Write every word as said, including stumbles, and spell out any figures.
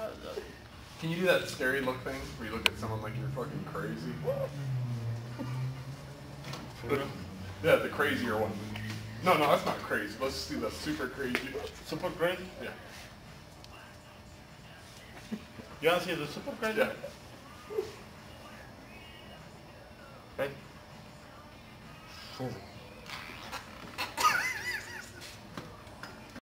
Can you do that scary look thing where you look at someone like you're fucking crazy? The, yeah, the crazier one. No, no, that's not crazy. Let's just do the super crazy. Super crazy? Yeah. You want to see the super crazy? Yeah. Right?